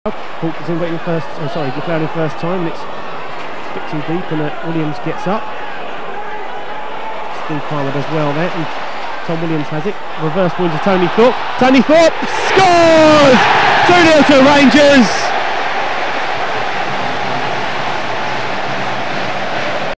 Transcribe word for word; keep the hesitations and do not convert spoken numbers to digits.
Thorpe is in waiting first, oh sorry, McLeod in first time, and it's a bit too deep, and uh, Williams gets up. Steve Palmer does well there, and Tom Williams has it. Reverse ball to Tony Thorpe. Tony Thorpe scores! two nil to Rangers!